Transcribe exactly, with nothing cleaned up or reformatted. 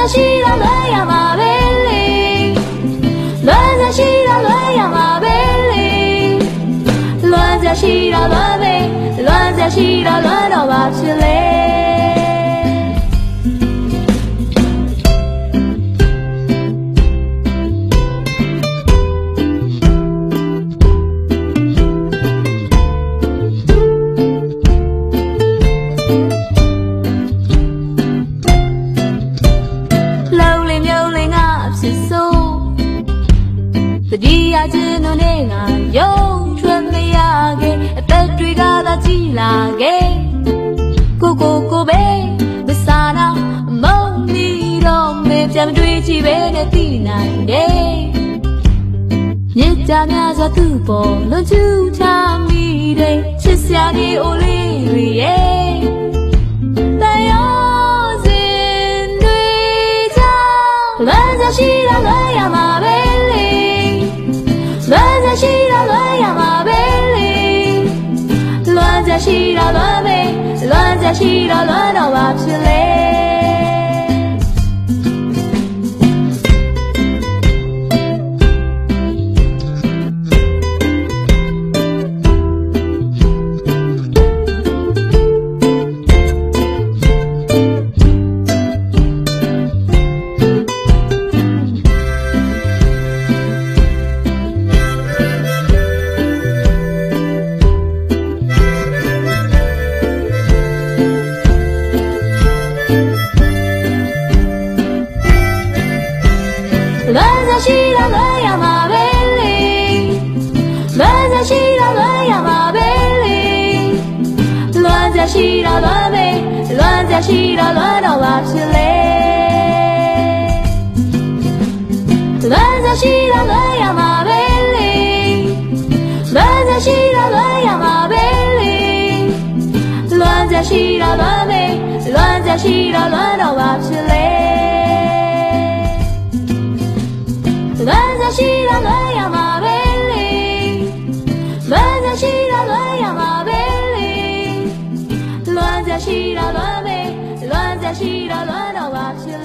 在西拉乱呀马贝里，乱在西拉乱呀马贝里，乱在西拉乱贝，乱在西拉乱到瓦皮嘞。ဒီအကျဉ်းတို့နဲ့ငါရုံထွန်းမရခဲ့အသက်တွေကသာကြီးလာခဲ့ကိုကိုကိုပဲမစားနာမုန်းမီတော့မေပြန်တွေးကြည့်ပဲနဲ့သိနိုင်တယ်မြစ်တာများစွာသူ့ပေါ်လွန်ကျူးချမိတဲ့ချစ်စရာဒီအိုလေးတွေရဲ့တရားစင်တွေကြောင့်လွန်စရှိတာလွန်ရမှာပဲ乱在西拉乱呀马贝里，乱在西拉乱贝，乱在西拉乱到瓦皮嘞。乱在西拉乱呀马贝里，乱在西拉乱呀马贝里，乱在西拉乱贝，乱在西拉乱到瓦皮嘞。乱在西拉乱呀马贝里，乱在西拉乱呀马贝里，乱在西拉乱贝，乱在西拉乱到瓦皮嘞。乱在西拉乱呀马贝里，乱在西拉乱呀马贝里，乱在西拉乱贝，乱在西拉乱到瓦皮嘞。